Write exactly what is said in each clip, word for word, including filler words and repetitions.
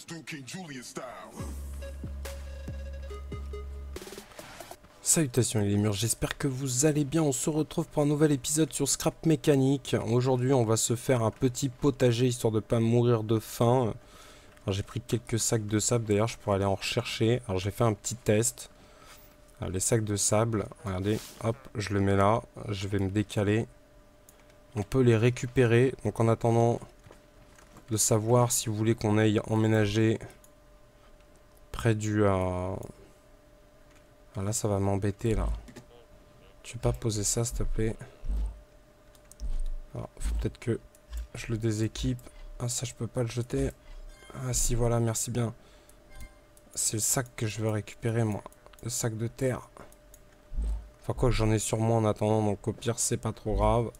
Salutations les murs, j'espère que vous allez bien. On se retrouve pour un nouvel épisode sur Scrap Mécanique. Aujourd'hui on va se faire un petit potager histoire de pas mourir de faim. J'ai pris quelques sacs de sable, d'ailleurs je pourrais aller en rechercher. Alors j'ai fait un petit test. Alors, les sacs de sable, regardez, hop, je le mets là, je vais me décaler. On peut les récupérer, donc en attendant de savoir si vous voulez qu'on aille emménager près du... Euh... Ah là ça va m'embêter là. Tu peux pas poser ça s'il te plaît. Alors, faut peut-être que je le déséquipe. Ah ça je peux pas le jeter. Ah si voilà, merci bien. C'est le sac que je veux récupérer moi. Le sac de terre. Enfin quoi que j'en ai sur moi en attendant, donc au pire c'est pas trop grave.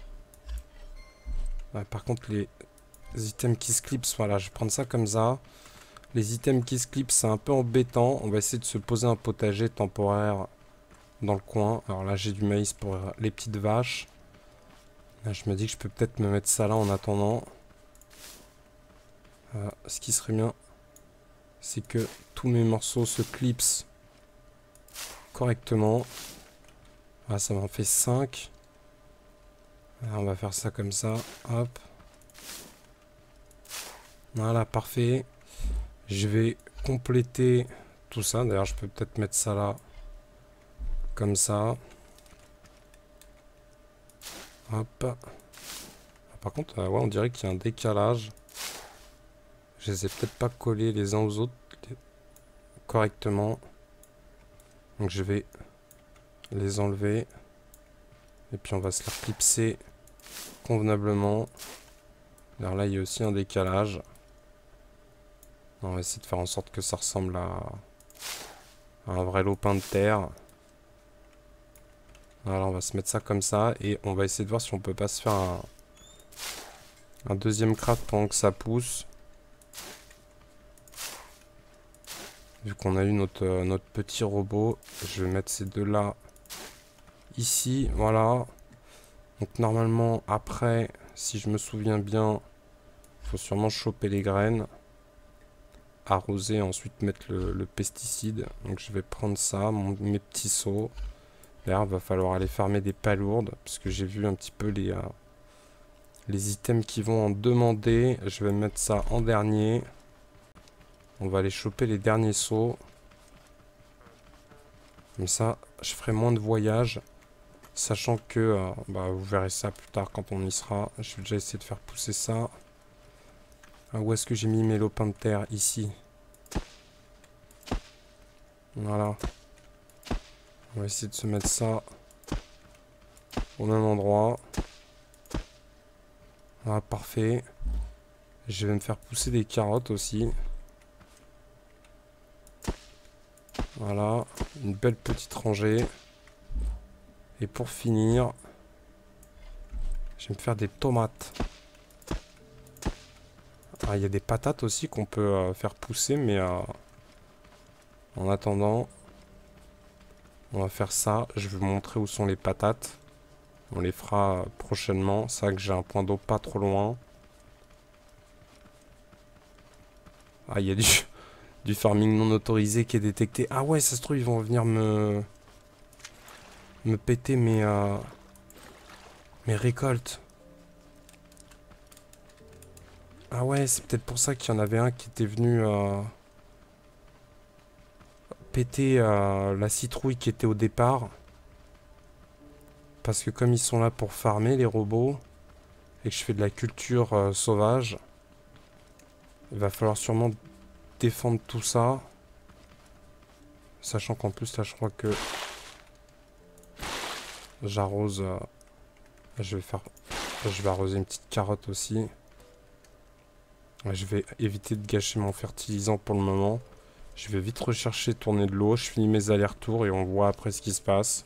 Ouais, par contre les items qui se clipsent, voilà, je vais prendre ça comme ça. Les items qui se clipsent c'est un peu embêtant. On va essayer de se poser un potager temporaire dans le coin. Alors là j'ai du maïs pour les petites vaches. Là, je me dis que je peux peut-être me mettre ça là en attendant. Euh, ce qui serait bien, c'est que tous mes morceaux se clipsent correctement. Ah, ça m'en fait cinq. Alors, on va faire ça comme ça. Hop. Voilà, parfait. Je vais compléter tout ça. D'ailleurs, je peux peut-être mettre ça là. Comme ça. Hop. Ah, par contre, euh, ouais, on dirait qu'il y a un décalage. Je les ai peut-être pas collés les uns aux autres correctement. Donc je vais les enlever. Et puis on va se les clipser convenablement. Alors là il y a aussi un décalage. On va essayer de faire en sorte que ça ressemble à, à un vrai lopin de terre. Alors on va se mettre ça comme ça. Et on va essayer de voir si on peut pas se faire un, un deuxième craft pendant que ça pousse. Vu qu'on a eu notre, euh, notre petit robot, je vais mettre ces deux là ici, voilà. Donc normalement après, si je me souviens bien, il faut sûrement choper les graines, arroser et ensuite mettre le, le pesticide. Donc je vais prendre ça, mon, mes petits seaux. D'ailleurs il va falloir aller farmer des palourdes, parce que j'ai vu un petit peu les, euh, les items qui vont en demander. Je vais mettre ça en dernier. On va aller choper les derniers seaux. Comme ça, je ferai moins de voyages. Sachant que, euh, bah, vous verrez ça plus tard quand on y sera. Je vais déjà essayer de faire pousser ça. Ah, où est-ce que j'ai mis mes lopins de terre? Ici. Voilà. On va essayer de se mettre ça au même endroit. Voilà, parfait. Je vais me faire pousser des carottes aussi. Voilà, une belle petite rangée. Et pour finir, je vais me faire des tomates. Ah, il y a des patates aussi qu'on peut euh, faire pousser, mais euh, en attendant, on va faire ça. Je vais vous montrer où sont les patates. On les fera euh, prochainement. C'est vrai que j'ai un point d'eau pas trop loin. Ah, il y a du... du farming non autorisé qui est détecté. Ah ouais, ça se trouve, ils vont venir me... me péter mes... Euh... mes récoltes. Ah ouais, c'est peut-être pour ça qu'il y en avait un qui était venu... Euh... péter euh, la citrouille qui était au départ. Parce que comme ils sont là pour farmer, les robots, et que je fais de la culture euh, sauvage, il va falloir sûrement défendre tout ça. Sachant qu'en plus là je crois que j'arrose. Euh, je vais faire. Je vais arroser une petite carotte aussi. Je vais éviter de gâcher mon fertilisant pour le moment. Je vais vite rechercher, tourner de l'eau. Je finis mes allers-retours et on voit après ce qui se passe.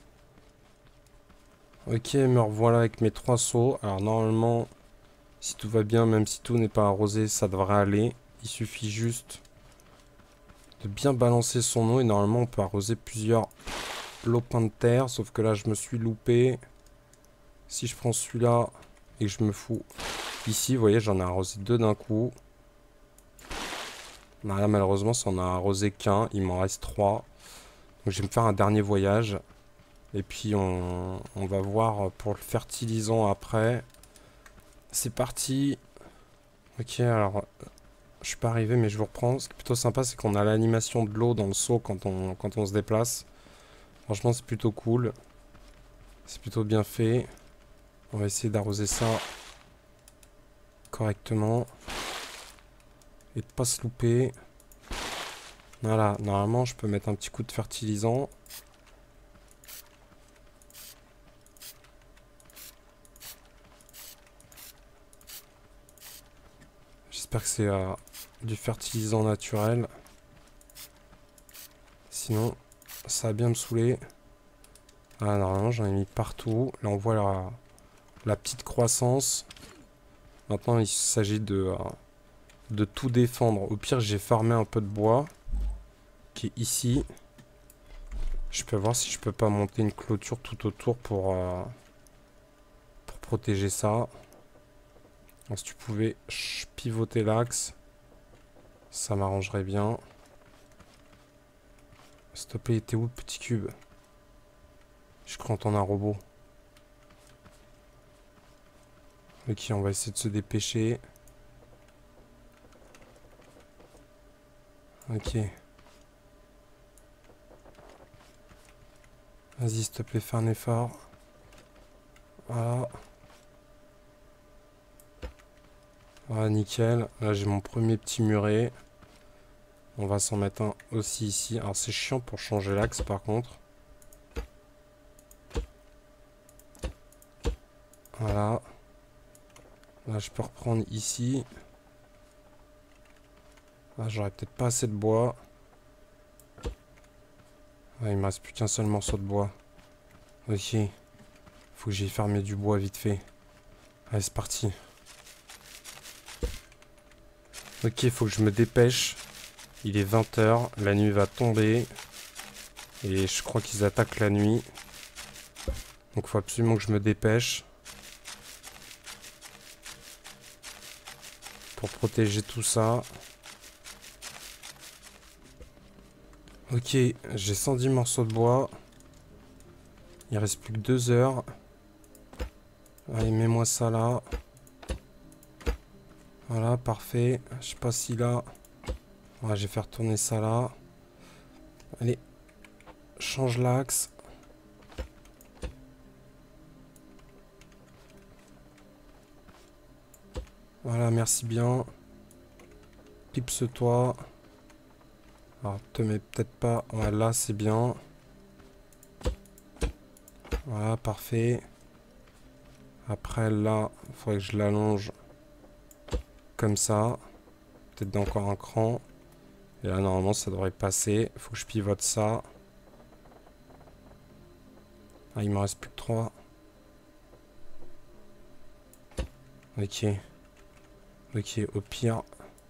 Ok, me revoilà avec mes trois seaux. Alors normalement, si tout va bien, même si tout n'est pas arrosé, ça devrait aller. Il suffit juste de bien balancer son eau et normalement on peut arroser plusieurs lopins de terre, sauf que là je me suis loupé. Si je prends celui-là et que je me fous ici, vous voyez, j'en ai arrosé deux d'un coup. Là, malheureusement, ça en a arrosé qu'un. Il m'en reste trois. Donc, je vais me faire un dernier voyage. Et puis, on, on va voir pour le fertilisant après. C'est parti. Ok, alors, je suis pas arrivé, mais je vous reprends. Ce qui est plutôt sympa, c'est qu'on a l'animation de l'eau dans le seau quand on, quand on se déplace. Franchement, c'est plutôt cool. C'est plutôt bien fait. On va essayer d'arroser ça correctement. Et de pas se louper. Voilà, normalement, je peux mettre un petit coup de fertilisant. J'espère que c'est euh, du fertilisant naturel. Sinon, ça va bien me saouler. Ah, normalement, j'en ai mis partout. Là, on voit la, la petite croissance. Maintenant, il s'agit de, euh, de tout défendre. Au pire, j'ai farmé un peu de bois qui est ici. Je peux voir si je peux pas monter une clôture tout autour pour, euh, pour protéger ça. Alors, si tu pouvais pivoter l'axe, ça m'arrangerait bien. S'il te plaît, t'es où le petit cube? Je crois entendre un robot. Ok, on va essayer de se dépêcher. Ok. Vas-y, s'il te plaît, fais un effort. Voilà. Voilà, nickel. Là, j'ai mon premier petit muret. On va s'en mettre un aussi ici. Alors, c'est chiant pour changer l'axe, par contre. Voilà. Là, je peux reprendre ici. Là, j'aurais peut-être pas assez de bois. Ouais, il me reste plus qu'un seul morceau de bois. Ok. Faut que j'aille fermer du bois vite fait. Allez, c'est parti. Ok, faut que je me dépêche. Il est vingt heures. La nuit va tomber. Et je crois qu'ils attaquent la nuit. Donc, faut absolument que je me dépêche. Pour protéger tout ça. Ok, j'ai cent dix morceaux de bois. Il reste plus que deux heures. Allez, mets-moi ça là. Voilà, parfait. Je sais pas si là... Ouais, je vais faire tourner ça là. Allez, change l'axe. Voilà, merci bien. Clipse-toi. Alors, te mets peut-être pas... Ouais, là, c'est bien. Voilà, parfait. Après, là, il faudrait que je l'allonge comme ça. Peut-être d'encore un cran. Et là, normalement, ça devrait passer. Il faut que je pivote ça. Ah, il me reste plus que trois. Ok. Ok, au pire,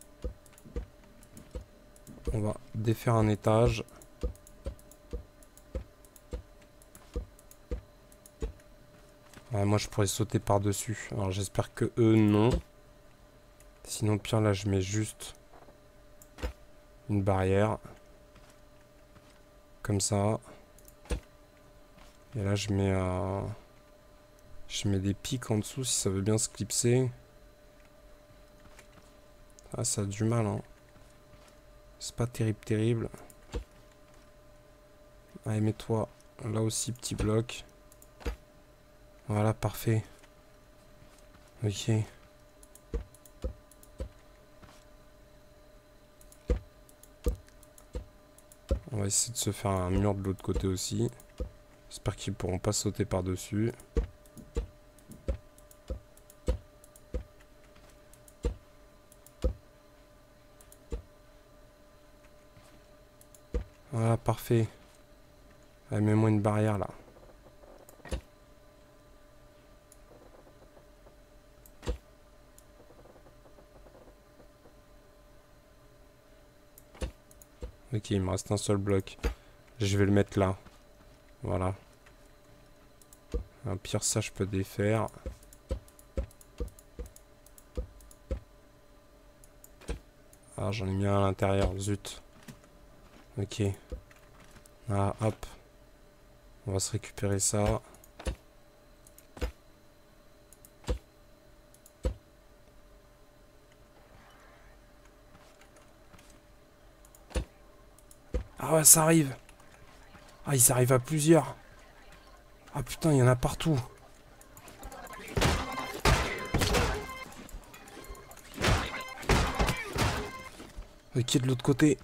on va défaire un étage. Ouais, moi, je pourrais sauter par-dessus. Alors, j'espère que eux, non. Sinon, pire, là, je mets juste une barrière. Comme ça. Et là, je mets... Euh, je mets des pics en dessous si ça veut bien se clipser. Ah, ça a du mal, hein. C'est pas terrible, terrible. Allez, mets-toi là aussi, petit bloc. Voilà, parfait. Ok. On va essayer de se faire un mur de l'autre côté aussi. J'espère qu'ils pourront pas sauter par-dessus. Voilà, parfait. Allez, mets-moi une barrière là. Ok, il me reste un seul bloc. Je vais le mettre là. Voilà. Au pire, ça, je peux défaire. Ah, j'en ai mis un à l'intérieur, zut. Ok. Ah, hop. On va se récupérer ça. Ah ouais, ça arrive. Ah, ils arrivent à plusieurs. Ah putain, il y en a partout. Ok, de l'autre côté.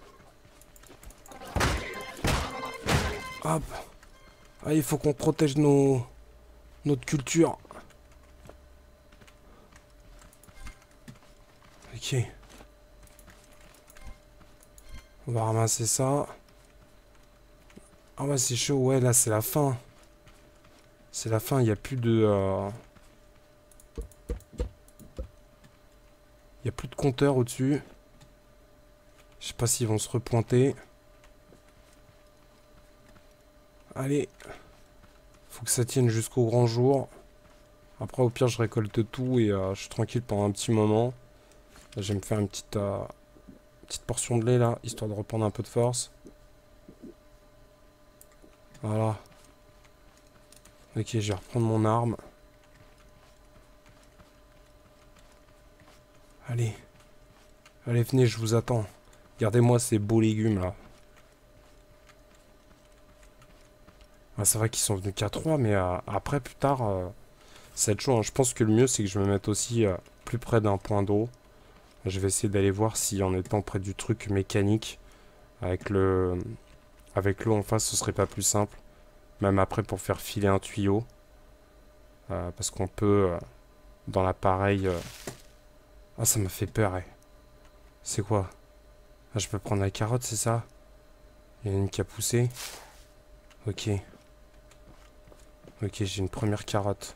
Hop. Ah, il faut qu'on protège nos... notre culture. Ok. On va ramasser ça. Ah ouais, c'est chaud. Ouais, là, c'est la fin. C'est la fin. Il n'y a plus de... Euh... Il n'y a plus de compteur au-dessus. Je sais pas s'ils vont se repointer. Allez. Faut que ça tienne jusqu'au grand jour. Après, au pire, je récolte tout et euh, je suis tranquille pendant un petit moment. Là, je vais me faire une petite, euh, petite portion de lait, là, histoire de reprendre un peu de force. Voilà. Ok, je vais reprendre mon arme. Allez. Allez, venez, je vous attends. Regardez-moi ces beaux légumes, là. Ah, c'est vrai qu'ils sont venus qu'à trois, mais euh, après, plus tard, euh, ça va être chaud, hein. Je pense que le mieux, c'est que je me mette aussi euh, plus près d'un point d'eau. Je vais essayer d'aller voir si, en étant près du truc mécanique, avec le, avec l'eau en face, ce serait pas plus simple. Même après, pour faire filer un tuyau. Euh, parce qu'on peut, euh, dans l'appareil... Euh... Ah, ça m'a fait peur, eh. C'est quoi? Ah, je peux prendre la carotte, c'est ça? Il y en a une qui a poussé. Ok. Ok, j'ai une première carotte.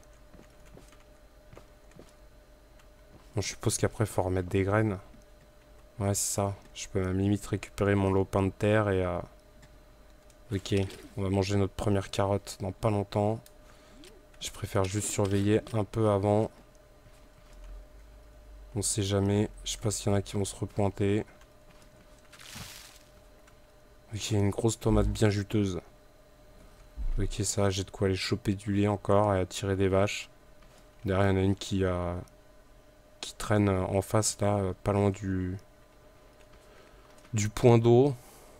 Bon, je suppose qu'après, il faut remettre des graines. Ouais, c'est ça. Je peux même limite récupérer mon lopin de terre et... Euh... Ok, on va manger notre première carotte dans pas longtemps. Je préfère juste surveiller un peu avant. On sait jamais. Je sais pas s'il y en a qui vont se repointer. Ok, une grosse tomate bien juteuse. Ok, ça, j'ai de quoi aller choper du lait encore et attirer des vaches. Derrière, il y en a une qui, a... qui traîne en face, là, pas loin du, du point d'eau.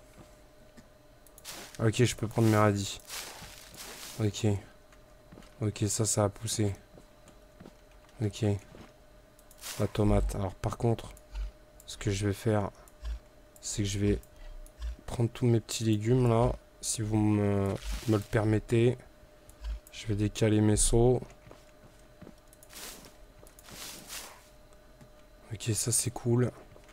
Ok, je peux prendre mes radis. Ok. Ok, ça, ça a poussé. Ok. La tomate. Alors, par contre, ce que je vais faire, c'est que je vais prendre tous mes petits légumes, là. Si vous me, me le permettez. Je vais décaler mes seaux. Ok, ça, c'est cool.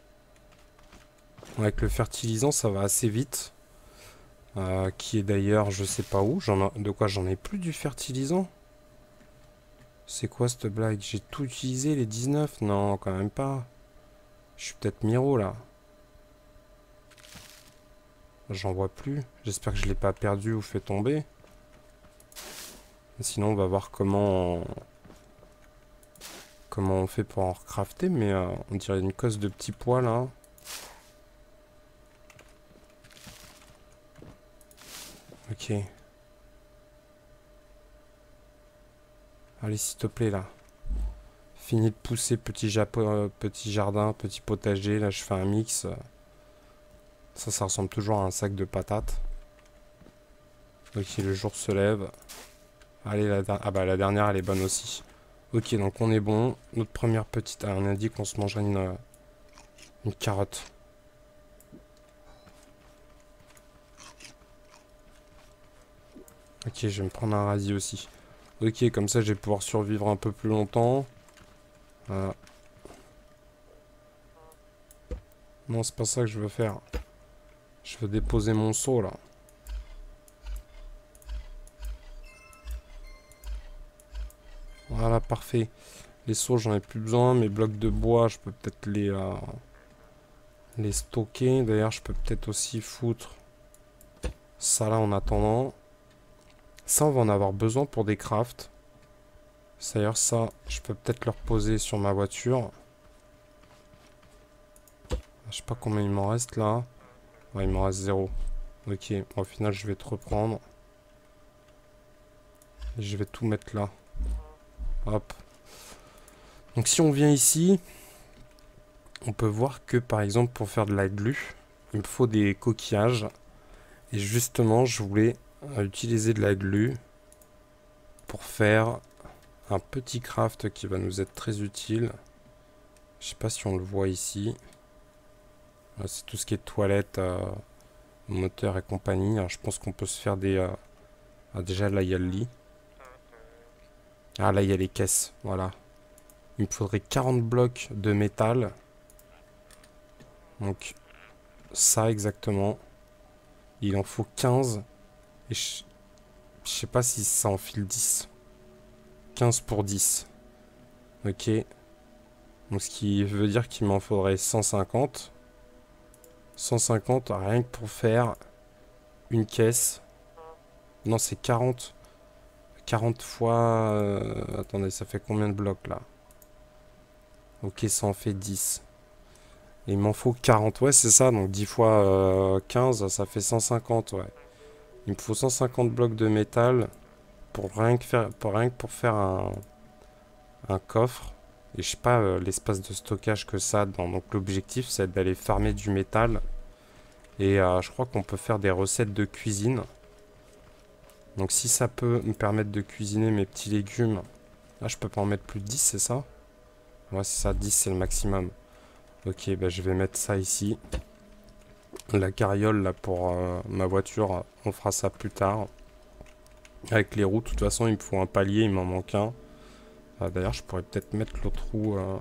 Avec le fertilisant, ça va assez vite. Euh, qui est d'ailleurs, je sais pas où. J'en ai, de quoi j'en ai plus du fertilisant? C'est quoi cette blague? J'ai tout utilisé, les dix-neuf? Non, quand même pas. Je suis peut-être Miro, là. J'en vois plus. J'espère que je l'ai pas perdu ou fait tomber. Sinon, on va voir comment on, comment on fait pour en recrafter. Mais euh, on dirait une cosse de petits pois, là. Ok. Allez, s'il te plaît, là. Fini de pousser, petit, euh, petit jardin, petit potager. Là, je fais un mix. Ça, ça ressemble toujours à un sac de patates. Ok, le jour se lève. Allez, la, ah bah, la dernière, elle est bonne aussi. Ok, donc on est bon. Notre première petite... Ah, on a dit qu'on se mangerait une, une carotte. Ok, je vais me prendre un radis aussi. Ok, comme ça, je vais pouvoir survivre un peu plus longtemps. Voilà. Non, c'est pas ça que je veux faire. Je veux déposer mon seau, là. Voilà, parfait. Les seaux, j'en ai plus besoin. Mes blocs de bois, je peux peut-être les, euh, les stocker. D'ailleurs, je peux peut-être aussi foutre ça là en attendant. Ça, on va en avoir besoin pour des crafts. D'ailleurs, ça, je peux peut-être le reposer sur ma voiture. Je sais pas combien il m'en reste là. Ouais, il m'en reste zéro. Ok, bon, au final je vais te reprendre. Et je vais tout mettre là. Hop. Donc si on vient ici, on peut voir que par exemple pour faire de la glu, il me faut des coquillages. Et justement, je voulais utiliser de la glu pour faire un petit craft qui va nous être très utile. Je sais pas si on le voit ici. C'est tout ce qui est toilette, euh, moteur et compagnie. Alors, je pense qu'on peut se faire des... Euh... Ah, déjà, là, il y a le lit. Ah, là, il y a les caisses. Voilà. Il me faudrait quarante blocs de métal. Donc, ça, exactement. Il en faut quinze. Et je... je sais pas si ça en file dix. quinze pour dix. Ok. Donc, ce qui veut dire qu'il m'en faudrait cent cinquante. cent cinquante, rien que pour faire une caisse. Non, c'est quarante. quarante fois... Euh, attendez, ça fait combien de blocs, là? Ok, ça en fait dix. Et il m'en faut quarante. Ouais, c'est ça. Donc dix fois euh, quinze, ça fait cent cinquante, ouais. Il me faut cent cinquante blocs de métal pour rien que, faire, pour, rien que pour faire un, un coffre. Et je sais pas euh, l'espace de stockage que ça a dedans. Donc l'objectif, c'est d'aller farmer du métal. Et euh, je crois qu'on peut faire des recettes de cuisine. Donc si ça peut me permettre de cuisiner mes petits légumes. Là, je peux pas en mettre plus de dix, c'est ça? Ouais, c'est ça, dix c'est le maximum. Ok, bah je vais mettre ça ici. La carriole là pour euh, ma voiture, on fera ça plus tard. Avec les roues, de toute façon il me faut un palier, il m'en manque un. Ah, d'ailleurs je pourrais peut-être mettre l'autre roue euh,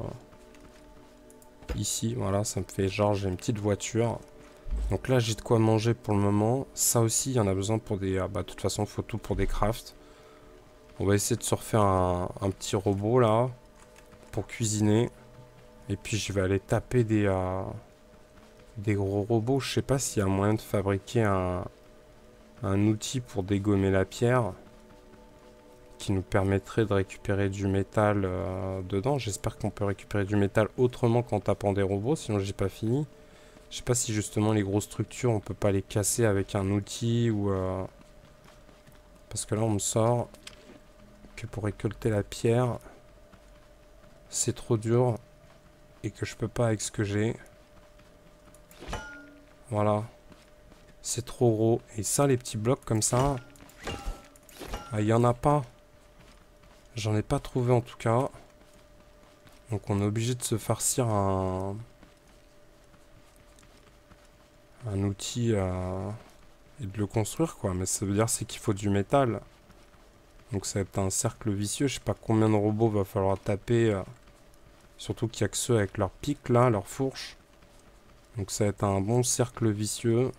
ici, voilà, ça me fait genre j'ai une petite voiture. Donc là j'ai de quoi manger pour le moment. Ça aussi il y en a besoin pour des... Ah, bah de toute façon il faut tout pour des crafts. On va essayer de se refaire un, un petit robot là pour cuisiner. Et puis je vais aller taper des, euh, des gros robots. Je sais pas s'il y a moyen de fabriquer un, un outil pour dégommer la pierre. Qui nous permettrait de récupérer du métal euh, dedans. J'espère qu'on peut récupérer du métal autrement qu'en tapant des robots. Sinon j'ai pas fini. Je sais pas si justement les grosses structures on peut pas les casser avec un outil ou... Euh... Parce que là on me sort que pour récolter la pierre c'est trop dur. Et que je peux pas avec ce que j'ai. Voilà. C'est trop gros. Et ça, les petits blocs comme ça... Ah, il y en a pas. J'en ai pas trouvé en tout cas. Donc on est obligé de se farcir un... Un outil à... Et de le construire quoi. Mais ça veut dire c'est qu'il faut du métal. Donc ça va être un cercle vicieux. Je sais pas combien de robots va falloir taper... Surtout qu'il n'y a que ceux avec leurs pics là, leurs fourches. Donc ça va être un bon cercle vicieux.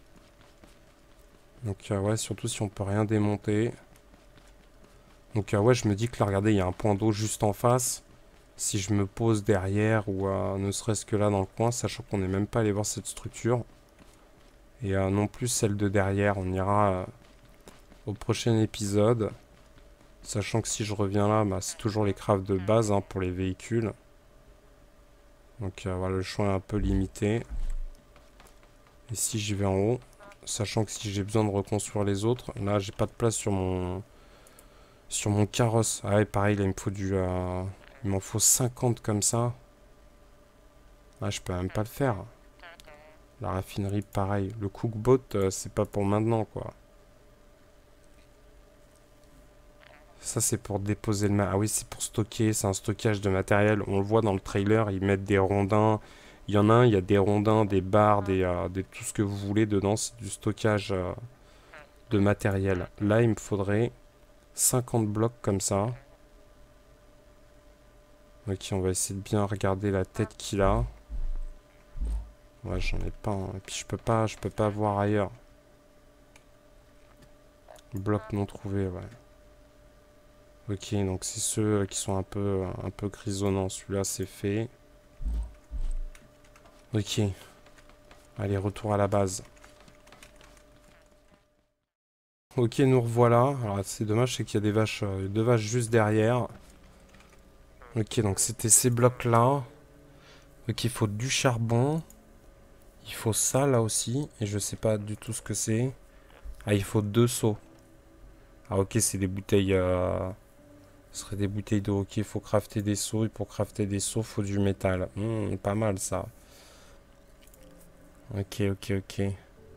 Donc euh, ouais, surtout si on peut rien démonter. Donc euh, ouais, je me dis que là, regardez, il y a un point d'eau juste en face. Si je me pose derrière ou euh, ne serait-ce que là dans le coin, sachant qu'on n'est même pas allé voir cette structure. Et euh, non plus celle de derrière, on ira euh, au prochain épisode. Sachant que si je reviens là, bah, c'est toujours les crafts de base hein, pour les véhicules. Donc euh, voilà, le choix est un peu limité. Et si j'y vais en haut, sachant que si j'ai besoin de reconstruire les autres, là j'ai pas de place sur mon sur mon carrosse. Ah ouais, pareil, là il me faut du euh, il m'en faut cinquante comme ça. Ah, je peux même pas le faire. La raffinerie, pareil. Le cookbot, euh, c'est pas pour maintenant quoi. Ça c'est pour déposer le... Ah oui, c'est pour stocker, c'est un stockage de matériel. On le voit dans le trailer, ils mettent des rondins. Il y en a un, il y a des rondins, des barres, des, euh, des tout ce que vous voulez dedans. C'est du stockage euh, de matériel. Là, il me faudrait cinquante blocs comme ça. Ok, on va essayer de bien regarder la tête qu'il a. Ouais, j'en ai pas. Hein. Et puis je peux pas, je peux pas voir ailleurs. Bloc non trouvé, ouais. Ok, donc c'est ceux qui sont un peu, un peu grisonnants. Celui-là, c'est fait. Ok. Allez, retour à la base. Ok, nous revoilà. Alors, c'est dommage, c'est qu'il y a des vaches, euh, deux vaches juste derrière. Ok, donc c'était ces blocs-là. Ok, il faut du charbon. Il faut ça là aussi. Et je sais pas du tout ce que c'est. Ah, il faut deux seaux. Ah, ok, c'est des bouteilles. Euh... Ce serait des bouteilles d'eau. Ok, il faut crafter des seaux. Et pour crafter des seaux, il faut du métal. Hmm, pas mal ça. Ok, ok, ok.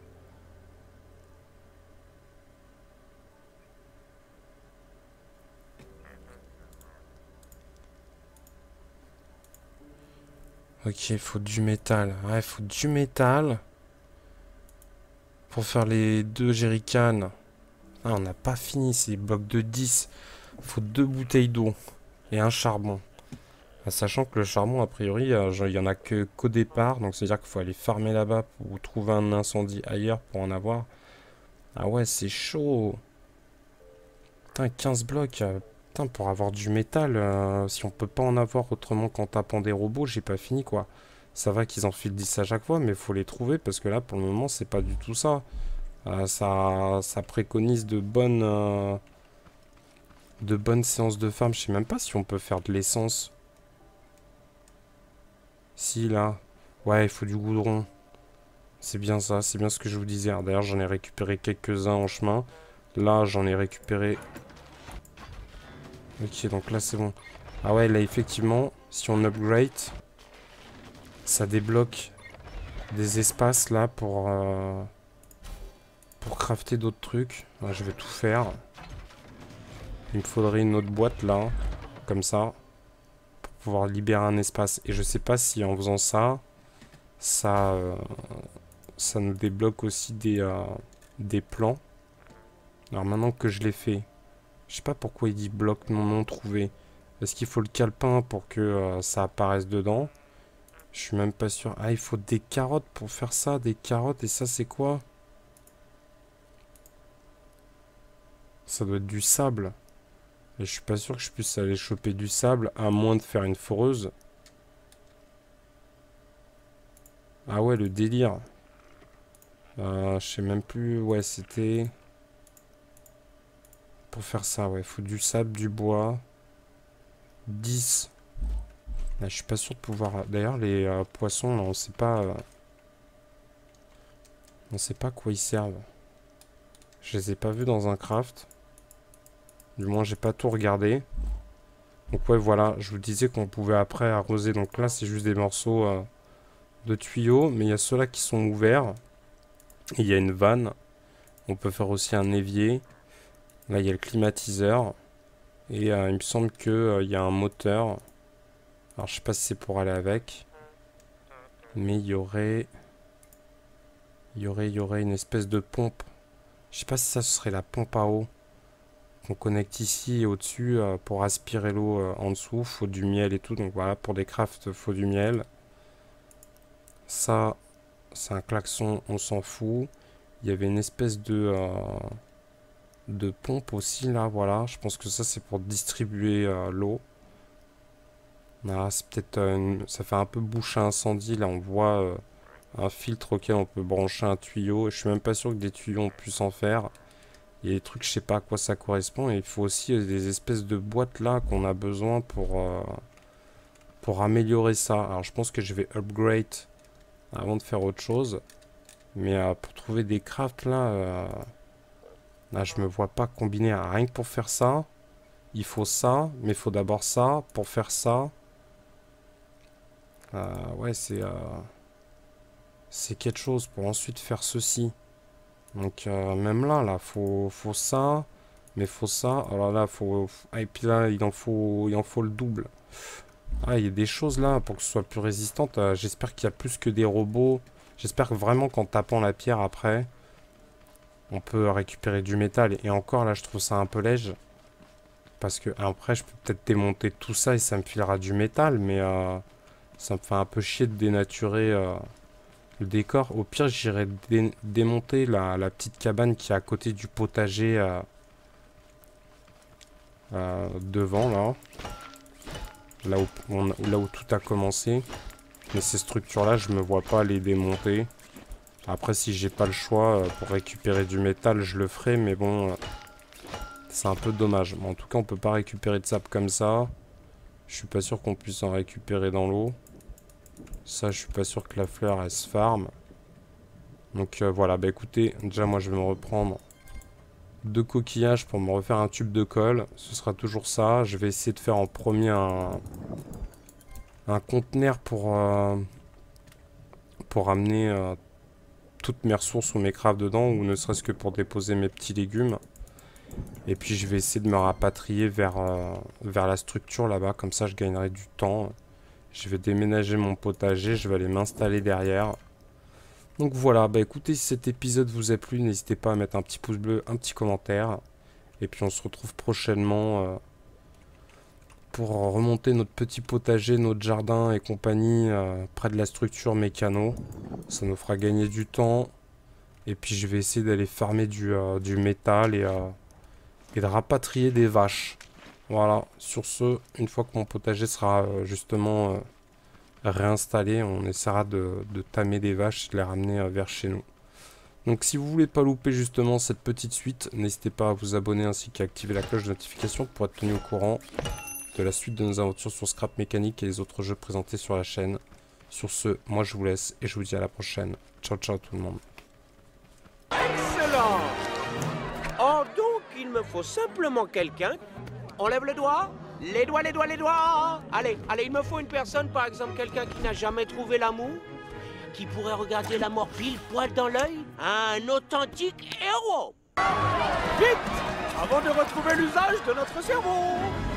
Ok, il faut du métal. Ouais, il faut du métal. Pour faire les deux jerrycans. Ah, on n'a pas fini, c'est des blocs de dix. Il faut deux bouteilles d'eau et un charbon. Ah, sachant que le charbon, a priori, euh, genre, il y en a que qu'au départ. Donc, c'est-à-dire qu'il faut aller farmer là-bas ou trouver un incendie ailleurs pour en avoir. Ah ouais, c'est chaud. Putain, quinze blocs. euh, Putain, pour avoir du métal, euh, si on peut pas en avoir autrement qu'en tapant des robots, j'ai pas fini, quoi. Ça va qu'ils en filent dix à chaque fois, mais il faut les trouver parce que là, pour le moment, c'est pas du tout ça. Euh, ça, ça préconise de bonnes, euh, de bonnes séances de farm. Je sais même pas si on peut faire de l'essence. Si, là. Ouais, il faut du goudron. C'est bien ça, c'est bien ce que je vous disais. D'ailleurs, j'en ai récupéré quelques-uns en chemin. Là, j'en ai récupéré... Ok, donc là, c'est bon. Ah ouais, là, effectivement, si on upgrade, ça débloque des espaces, là, pour... Euh, pour crafter d'autres trucs. Ouais, je vais tout faire. Il me faudrait une autre boîte, là, comme ça, pour pouvoir libérer un espace. Et je sais pas si en faisant ça, ça... Euh, ça nous débloque aussi des, euh, des plans. Alors maintenant que je l'ai fait, je sais pas pourquoi il dit bloc non non trouvé. Est-ce qu'il faut le calepin pour que euh, ça apparaisse dedans? Je suis même pas sûr. Ah, il faut des carottes pour faire ça, des carottes. Et ça, c'est quoi? Ça doit être du sable. Et je suis pas sûr que je puisse aller choper du sable, à moins de faire une foreuse. Ah ouais, le délire. Euh, je sais même plus. Ouais, c'était... Pour faire ça, ouais, il faut du sable, du bois. dix. Là, je suis pas sûr de pouvoir... D'ailleurs, les euh, poissons, là, on sait pas... euh, On sait pas à quoi ils servent. Je les ai pas vus dans un craft. Du moins, j'ai pas tout regardé. Donc ouais, voilà, je vous disais qu'on pouvait après arroser. Donc là, c'est juste des morceaux euh, de tuyaux. Mais il y a ceux-là qui sont ouverts. Et il y a une vanne. On peut faire aussi un évier. Là, il y a le climatiseur. Et euh, il me semble qu'il euh, y a un moteur. Alors, je sais pas si c'est pour aller avec. Mais il y aurait... Il y aurait, il y aurait une espèce de pompe. Je sais pas si ça ce serait la pompe à eau qu'on connecte ici et au-dessus euh, pour aspirer l'eau euh, en dessous. Faut du miel et tout. Donc voilà, pour des crafts, faut du miel. Ça, c'est un klaxon, on s'en fout. Il y avait une espèce de, euh, de pompe aussi là, voilà. Je pense que ça, c'est pour distribuer euh, l'eau. Ah, c'est peut-être euh, une- ça fait un peu bouche à incendie. Là, on voit euh, un filtre auquel on peut brancher un tuyau. Je suis même pas sûr que des tuyaux on puisse en faire. Il y a des trucs, je sais pas à quoi ça correspond. Et il faut aussi euh, des espèces de boîtes là qu'on a besoin pour, euh, pour améliorer ça. Alors je pense que je vais upgrade avant de faire autre chose. Mais euh, pour trouver des crafts là, euh, là je me vois pas combiner. Ah, rien que pour faire ça, il faut ça. Mais il faut d'abord ça pour faire ça. Euh, ouais, c'est euh, c'est quelque chose pour ensuite faire ceci. Donc euh, même là, là, faut, faut ça, mais faut ça. Alors là, faut... Ah, et puis là, il en faut, il en faut le double. Ah, il y a des choses là pour que ce soit plus résistante. Euh, J'espère qu'il y a plus que des robots. J'espère que vraiment qu'en tapant la pierre après, on peut récupérer du métal. Et encore là, je trouve ça un peu léger. Parce que après, je peux peut-être démonter tout ça et ça me filera du métal. Mais euh, ça me fait un peu chier de dénaturer... euh, le décor. Au pire, j'irai dé démonter la, la petite cabane qui est à côté du potager euh, euh, devant, là. Là où, on, là où tout a commencé. Mais ces structures-là, je me vois pas les démonter. Après, si j'ai pas le choix euh, pour récupérer du métal, je le ferai. Mais bon, euh, c'est un peu dommage. Mais en tout cas, on peut pas récupérer de sable comme ça. Je suis pas sûr qu'on puisse en récupérer dans l'eau. Ça, je suis pas sûr que la fleur, elle se farme. Donc euh, voilà, bah écoutez, déjà moi je vais me reprendre deux coquillages pour me refaire un tube de colle. Ce sera toujours ça. Je vais essayer de faire en premier un, un conteneur pour, euh, pour amener euh, toutes mes ressources ou mes crafts dedans, ou ne serait-ce que pour déposer mes petits légumes. Et puis je vais essayer de me rapatrier vers, euh, vers la structure là-bas, comme ça je gagnerai du temps. Je vais déménager mon potager, je vais aller m'installer derrière. Donc voilà, bah écoutez, si cet épisode vous a plu, n'hésitez pas à mettre un petit pouce bleu, un petit commentaire. Et puis on se retrouve prochainement euh, pour remonter notre petit potager, notre jardin et compagnie euh, près de la structure mécano. Ça nous fera gagner du temps. Et puis je vais essayer d'aller farmer du, euh, du métal et, euh, et de rapatrier des vaches. Voilà, sur ce, une fois que mon potager sera euh, justement euh, réinstallé, on essaiera de, de tamer des vaches et de les ramener euh, vers chez nous. Donc si vous voulez pas louper justement cette petite suite, n'hésitez pas à vous abonner ainsi qu'à activer la cloche de notification pour être tenu au courant de la suite de nos aventures sur Scrap Mécanique et les autres jeux présentés sur la chaîne. Sur ce, moi je vous laisse et je vous dis à la prochaine. Ciao ciao tout le monde. Excellent. Oh donc il me faut simplement quelqu'un. On lève le doigt. Les doigts, les doigts, les doigts. Allez, allez, il me faut une personne, par exemple quelqu'un qui n'a jamais trouvé l'amour, qui pourrait regarder la mort pile poil dans l'œil. Un authentique héros. Vite, avant de retrouver l'usage de notre cerveau.